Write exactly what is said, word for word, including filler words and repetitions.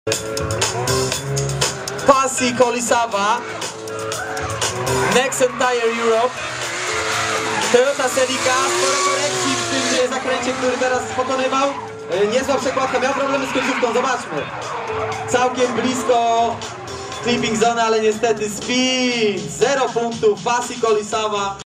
Pasi Kolisawa, Next Entire Europe, Toyota Celica, sporo korekcji w tym zakręcie, który teraz pokonywał. Niezła przekładka, miał problemy z końcówką, zobaczmy. Całkiem blisko clipping zone, ale niestety spin, zero punktów, Pasi Kolisawa.